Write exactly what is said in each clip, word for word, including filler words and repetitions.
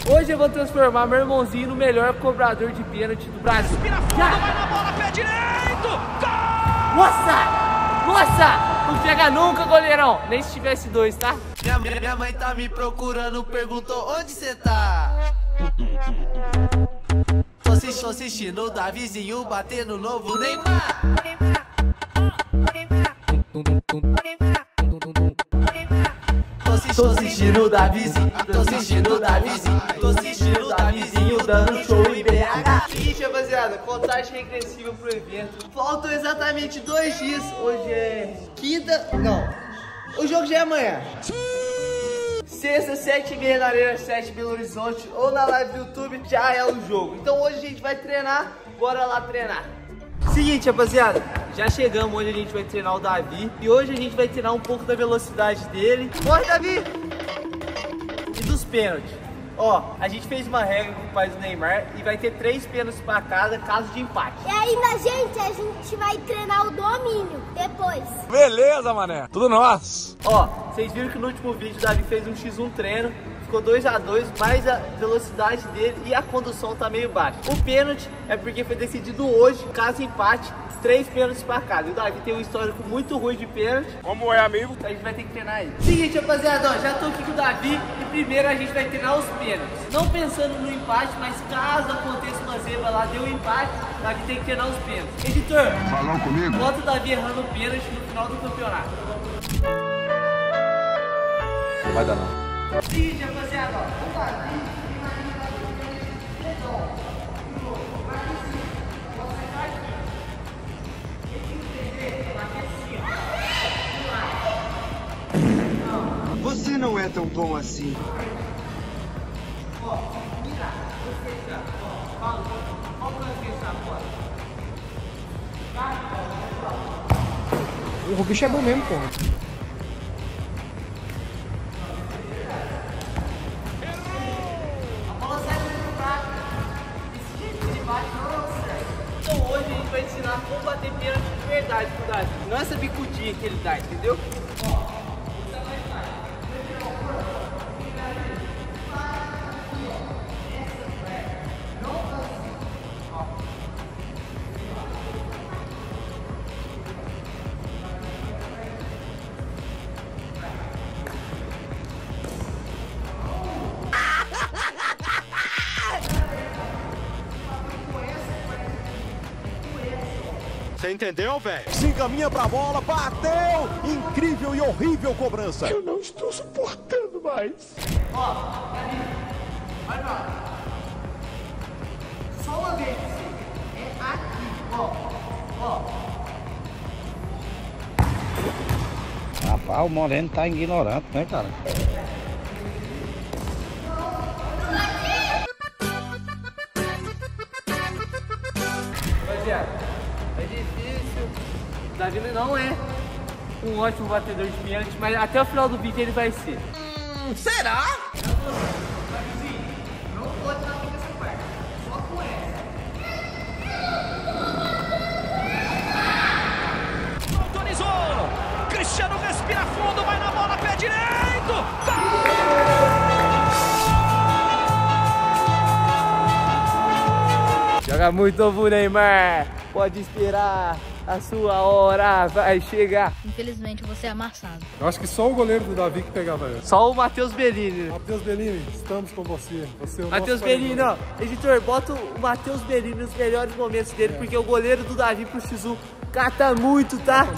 Hoje eu vou transformar meu irmãozinho no melhor cobrador de pênalti do Brasil. Respira fundo, vai na bola, pé direito! Gol! Nossa! Nossa! Não pega nunca, goleirão. Nem se tivesse dois, tá? Minha, minha mãe tá me procurando, perguntou onde cê tá. Tô assistindo, tô assistindo o Davizinho batendo novo Neymar. Tô assistindo o Davizinho, tô assistindo o Davizinho, tô assistindo o Davizinho dando show em B H. Seguinte, rapaziada, contagem regressiva pro evento. Faltam exatamente dois dias. Hoje é quinta, não. O jogo já é amanhã. Sexta, sete e meia na Arena sete, Belo Horizonte, ou na live do YouTube, já é o jogo. Então hoje a gente vai treinar, bora lá treinar. Seguinte, rapaziada, já chegamos onde a gente vai treinar o Davi. E hoje a gente vai treinar um pouco da velocidade dele. Corre, Davi! E dos pênaltis. Ó, a gente fez uma regra com o pai do Neymar e vai ter três pênaltis pra cada, caso de empate. E ainda, gente, a gente vai treinar o domínio depois. Beleza, mané. Tudo nosso. Ó, vocês viram que no último vídeo o Davi fez um xis um treino. Ficou dois a dois, mas a velocidade dele e a condução tá meio baixa. O pênalti é porque foi decidido hoje, caso empate, três pênaltis pra cada. E o Davi tem um histórico muito ruim de pênalti. Como é, amigo? Então a gente vai ter que treinar ele. Seguinte, rapaziada, ó, já tô aqui com o Davi e primeiro a gente vai treinar os pênaltis. Não pensando no empate, mas caso aconteça uma zebra lá, deu um empate, o Davi tem que treinar os pênaltis. Editor, Falou comigo? bota o Davi errando o pênalti no final do campeonato. Não vai dar não. Seguinte, rapaziada, ó, o Davi Você não é tão bom assim. O bicho é bom mesmo, porra. Então hoje a gente vai ensinar como bater pênalti de verdade pro Davi. Não essa bicudinha que ele dá, entendeu? Você entendeu, velho? Se encaminha pra bola, bateu! Incrível e horrível cobrança. Eu não estou suportando mais. Ó, Davi, vai lá. Só uma vez, é aqui, ó, ó. Rapaz, o Moreno tá ignorante, né, cara? Rapaziada, é difícil. O Davi não é um ótimo batedor de pênalti, mas até o final do vídeo ele vai ser. Hum, será? Davizinho, não pode dar com essa parte, só com essa. Autorizou! Cristiano respira fundo, vai na bola, pé direito! Joga muito novo, Neymar. Pode esperar. A sua hora vai chegar. Infelizmente, eu vou ser amassado. Eu acho que só o goleiro do Davi que pegava ela. Só o Matheus Bellini. Matheus Bellini, estamos com você. Você é o Matheus nosso Bellini, ó. Editor, bota o Matheus Bellini nos melhores momentos dele, é. Porque o goleiro do Davi pro xis um cata muito, tá?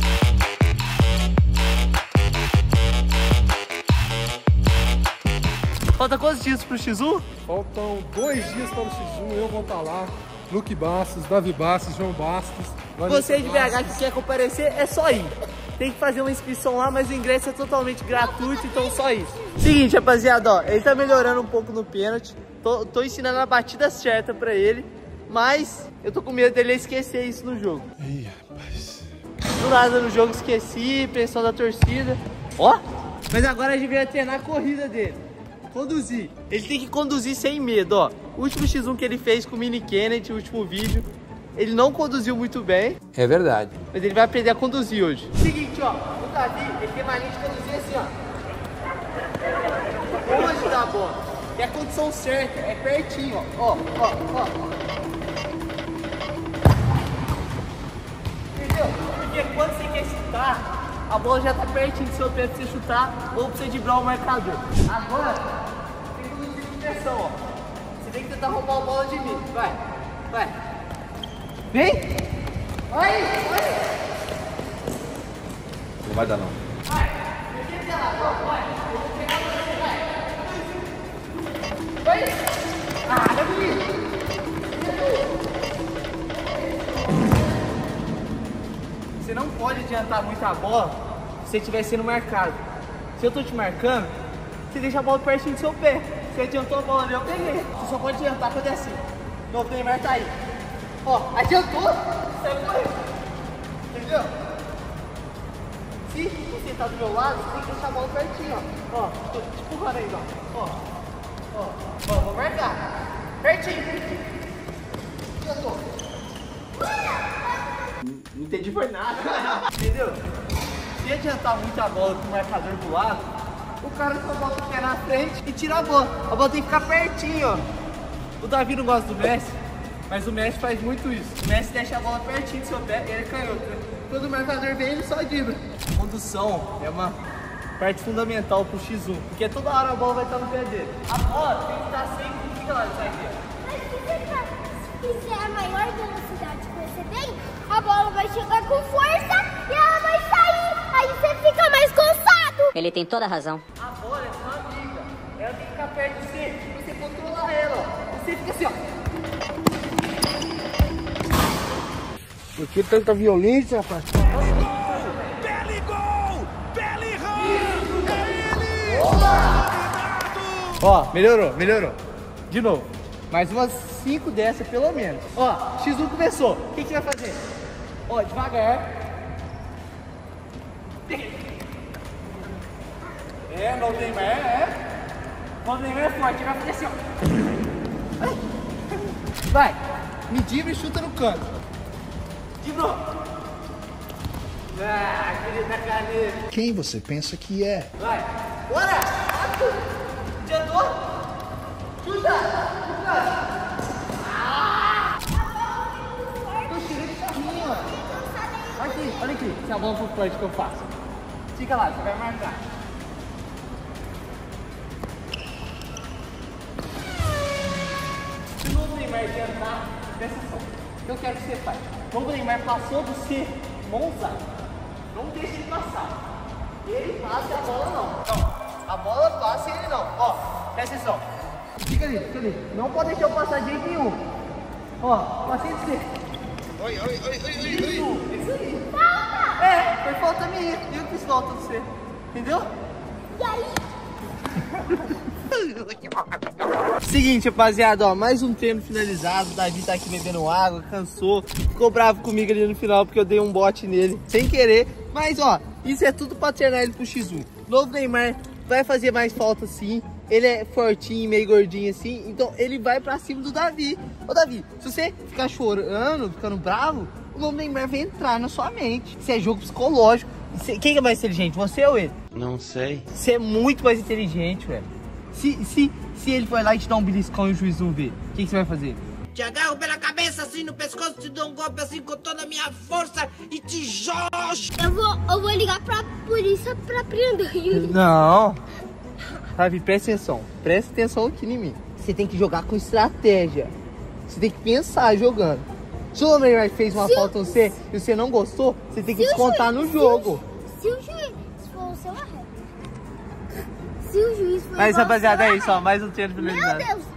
Falta quantos dias pro xis um? Faltam dois dias para o xis um, eu vou estar lá. Luke Bastos, Davi Bastos, João Bastos. Você de B H que quer comparecer, é só ir. Tem que fazer uma inscrição lá, mas o ingresso é totalmente gratuito, então só isso. Seguinte, rapaziada, ó, ele tá melhorando um pouco no pênalti. Tô, tô ensinando a batida certa pra ele, mas eu tô com medo dele esquecer isso no jogo. Ih, rapaz. Do nada no jogo esqueci, pressão da torcida. Ó, mas agora a gente vai treinar a corrida dele. Conduzir. Ele tem que conduzir sem medo, ó. O último xis um que ele fez com o Mini Kennedy, o último vídeo, ele não conduziu muito bem. É verdade. Mas ele vai aprender a conduzir hoje. Seguinte, ó. O Davi, ele tem mania de conduzir assim, ó. Longe da bola. é a condição certa, é pertinho, ó, ó, ó, ó. Entendeu? Porque quando você quer chutar, a bola já tá pertinho do seu pé pra você chutar ou pra você driblar o marcador. Agora, tem que reduzir de pressão, ó. Você tem que tentar roubar a bola de mim. Vai, vai. Vem! Vai, vai! Não vai dar não. Vai! Vai! Vai! Ah, dá bonito! Você não pode adiantar muito a bola se você estiver sendo marcado. Se eu tô te marcando, você deixa a bola pertinho do seu pé. Você adiantou a bola ali, eu peguei. Você só pode adiantar quando é assim. Meu Neymar tá aí. Ó, adiantou, sai correndo. Entendeu? Se você tá do meu lado, você tem que deixar a bola pertinho, ó. Ó, tô te empurrando aí, ó. Ó, ó, ó, vou marcar. Pertinho, pertinho. Adiantou. Não entendi foi nada. Entendeu? Se adiantar muito a bola com o marcador do lado, o cara só bota o pé na frente e tira a bola. A bola tem que ficar pertinho, ó. O Davi não gosta do Messi, mas o Messi faz muito isso. O Messi deixa a bola pertinho do seu pé e ele é canhoto. Quando o marcador vem, ele só dribla. Condução é uma parte fundamental pro X um, porque toda hora a bola vai estar no pé dele. A bola tem que estar sempre, fica lá, sai aqui. Mas se você fizer a maior velocidade que você tem, a bola vai chegar com força e ela vai sair. Aí você fica mais cansado. Ele tem toda a razão. A bola é sua amiga. Ela tem que ficar perto de você. Você controla ela, ó. Você fica assim, ó. Por que tanta violência, rapaz? Belly gol! Belly Ram! É ele! Ó, melhorou, melhorou. De novo. Mais umas cinco dessas, pelo menos. Ó, X um começou. O que que você vai fazer? Ó, devagar. É, novo Neymar, é. Novo Neymar é forte, vai fazer assim, ó. Vai, me dribla e chuta no canto. Driblou. Ah, queria na cara dele. Quem você pensa que é? Vai, bora! Adiantou? Chuta! Chuta! Ah! Tô tirando de carrinho, ó. Olha aqui, olha aqui. Se a bola for forte que eu faço. Fica lá, você vai marcar. Se o novo Neymar adiantar, presta atenção. O que eu quero que você faz? O novo Neymar passou do ser mãozado. Não deixa ele passar. Ele passa e a bola não. Não, a bola passa e ele não. Ó, presta atenção. Fica ali, fica ali. Não pode deixar eu passar de jeito nenhum. Ó, passei de você. Oi, oi, oi, oi, oi, Isso, isso aí. Falta! É, foi falta minha. Eu fiz falta de você. Entendeu? E aí? Seguinte, rapaziada, ó, mais um treino finalizado. O Davi tá aqui bebendo água, cansou, ficou bravo comigo ali no final porque eu dei um bote nele sem querer. Mas ó, isso é tudo pra treinar ele pro X um. Novo Neymar vai fazer mais falta sim. Ele é fortinho, meio gordinho assim, então ele vai pra cima do Davi. Ô Davi, se você ficar chorando, ficando bravo, o novo Neymar vai entrar na sua mente. Isso é jogo psicológico. Você, quem é mais inteligente, você ou ele? Não sei. Você é muito mais inteligente, velho. Se, se, se ele for lá e te dar um beliscão e o juiz não vê, o que, que você vai fazer? Te agarro pela cabeça assim no pescoço, te dou um golpe assim com toda a minha força e te jogo. Eu vou, eu vou ligar pra polícia pra prender. Não. Davi, presta atenção. Presta atenção aqui em mim. Você tem que jogar com estratégia. Você tem que pensar jogando. Se o Neymar fez uma Se falta no você e você não gostou, você tem que Se o descontar juiz- no jogo. Se o juiz for o seu arreto. Se o juiz for Mas igual ao rapaziada, seu é isso, ó. arreto. Mais um treino Meu finalizado. Deus,